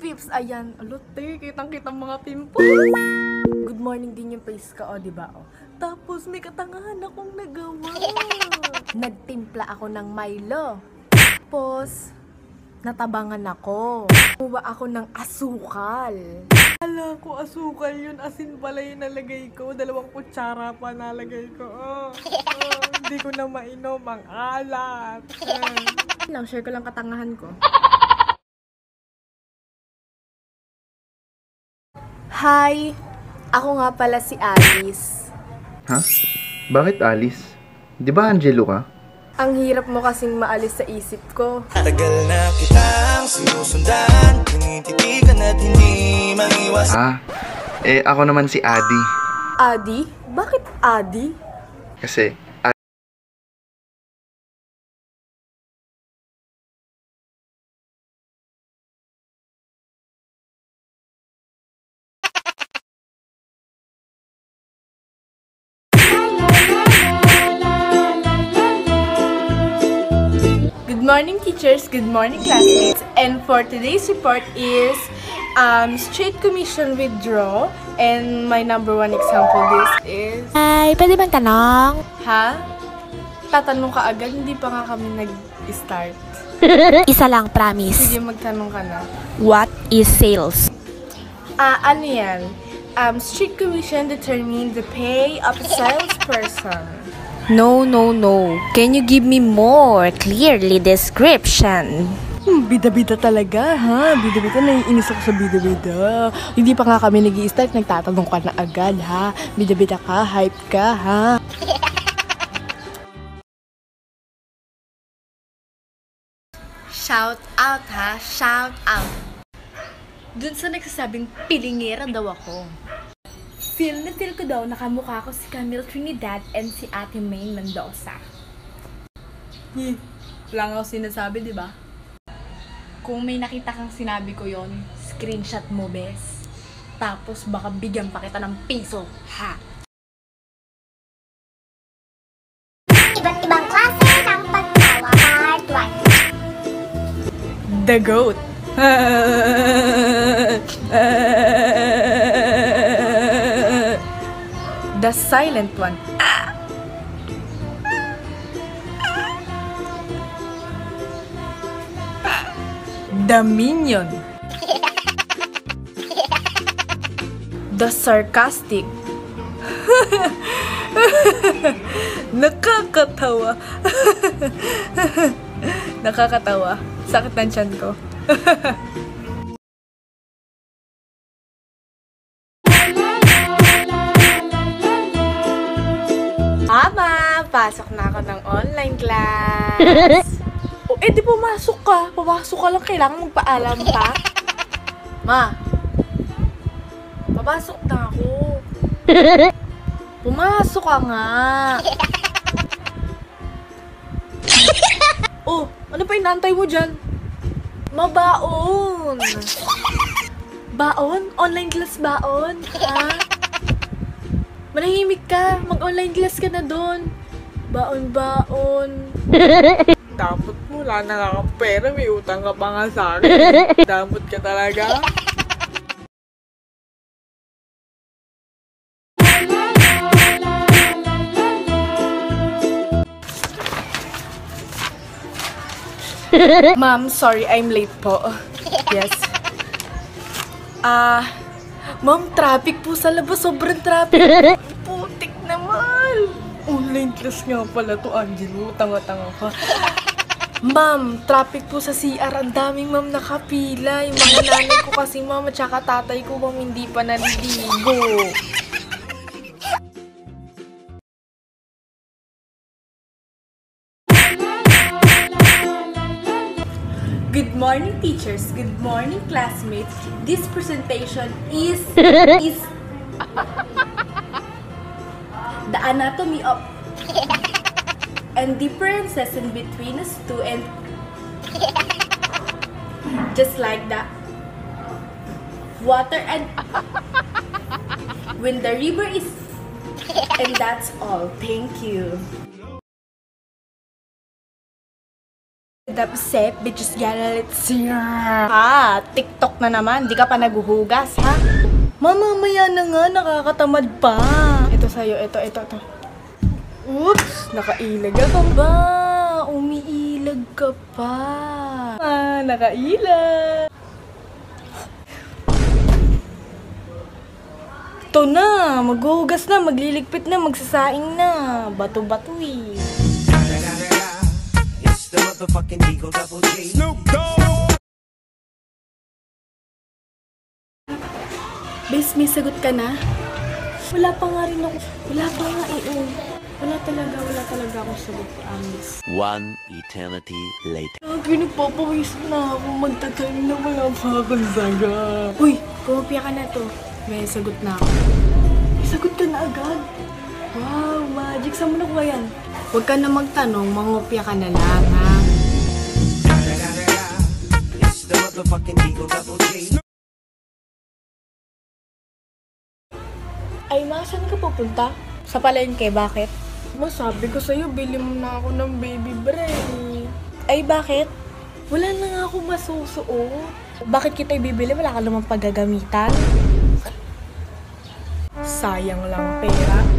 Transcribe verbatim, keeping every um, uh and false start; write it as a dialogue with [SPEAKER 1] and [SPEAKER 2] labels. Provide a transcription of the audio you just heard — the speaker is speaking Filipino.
[SPEAKER 1] tips. Ayan, alote, kitang-kitang mga pimples. Good morning din yung face ko, o, diba? O. Tapos may katangahan akong nagawa. Nagtimpla ako ng Milo. Tapos, natabangan ako. Kuha ako ng asukal. Ala ko, asukal yun. Asin pala yung nalagay ko. Dalawang kutsara pa nalagay ko. Oh, oh, hindi ko na mainom ang alat. Eh. Lang, share ko lang katangahan ko. Hi! Ako nga pala si Alice.
[SPEAKER 2] Ha? Bakit Alice? Di ba Angelo ka?
[SPEAKER 1] Ang hirap mo kasing maalis sa isip ko.
[SPEAKER 3] Tagal na kitang sinusundan, tinititigan at hindi maiwas.
[SPEAKER 2] Ah, eh ako naman si Adi.
[SPEAKER 1] Adi? Bakit Adi?
[SPEAKER 2] Kasi,
[SPEAKER 1] Good morning teachers, good morning classmates, and for today's report is um, straight commission withdraw, and my number one example this is...
[SPEAKER 4] Ay, pwede bang tanong?
[SPEAKER 1] Ha? Tatanong ka agad, hindi pa nga kami nag-start.
[SPEAKER 4] Isa lang, promise.
[SPEAKER 1] Sige, magtanong ka na.
[SPEAKER 4] What is sales?
[SPEAKER 1] Ah, ano yan? Um, straight commission determines the pay of a salesperson.
[SPEAKER 4] No, no, no. Can you give me more clearly description?
[SPEAKER 1] Hmm, bida-bida talaga, ha? Bida-bida, naiinis ako sa bida-bida. Hindi pa nga kami nag-i-start, nagtatanong ka na agad, ha? Bida-bida ka, hype ka, ha? Shout out, ha? Shout out. Dun sa nagsasabing pilingera daw ako. Feel na feel ko daw nakamukha ko si Camille Trinidad and si Ate Maine Mendoza. Hmm, wala nga ako sinasabi, di ba? Kung may nakita kang sinabi ko yon, screenshot mo, bes. Tapos baka bigyan pa kita ng piso, ha?
[SPEAKER 5] Iba't ibang klase ng pagtawa, part one.
[SPEAKER 1] The goat. The silent one. The minion. The sarcastic. Nakakatawa. Nakakatawa. Sakit ng tiyan ko. Mama, pasok na ako ng online class. O, eh di pumasok ka. Pumasok ka lang, kailangan magpaalam pa. Ma, papasok na ako. Pumasok ka nga. Oh, ano pa inaantay mo dyan? Mabaon. Baon? Online class baon? Ha? Manahimik ka. Mag-online class ka na doon. Baon-baon. Dapat mo, wala na nga kang pera. May utang ka pa nga sa akin. Damot ka talaga. Ma'am, sorry, I'm late po. Yes. Ah, uh, ma'am, traffic po sa labas. Sobrang traffic. Putik naman. Online class nga pala to, Angelo. Tanga-tanga ka. Ma'am, traffic po sa C R. Ang daming ma'am nakapila. Yung mga nanay ko kasi ma'am at saka tatay ko ma'am hindi pa naliligo. Good morning teachers, good morning classmates. This presentation is is the anatomy of and differences in between us two, and just like that water and when the river is, and that's all. Thank you. up, set, bitches gotta let's see. Ha, TikTok na naman, di ka pa naguhugas, ha? Mamamaya na nga, nakakatamad pa. Ito sa'yo, ito, ito, ito. Oops, nakailag ka ba? Umiilag ka pa. Ah, nakailag. Ito na, maghuhugas na, magliligpit na, magsasaing na. Bato-bato eh.
[SPEAKER 3] It's the motherfucking Eagle Double G.
[SPEAKER 1] Bes, may sagot ka na? Wala pa nga rin ako. Wala pa nga eh. Oh. Wala talaga, wala talaga akong sagot, Amis.
[SPEAKER 6] One eternity later.
[SPEAKER 1] Lagi nagpapawis na ako. Magtatanim na wala pa akong sagot. Uy, kumapya ka na to. May sagot na ako. May sagot ka na agad. Wow, magic. Saan mo nakuha yan? Huwag ka na magtanong, mangopya ka na lang, ha?
[SPEAKER 3] It's the motherfucking Eagle Double G.
[SPEAKER 1] Ay, ma, saan ka pupunta? Sa palengke, bakit? Masabi ko sa'yo, bili mo na ako ng baby bread. Ay, bakit? Wala na nga ako masusuot. Bakit kita ibibili? Wala ka namang paggagamitan. Sayang lang pera.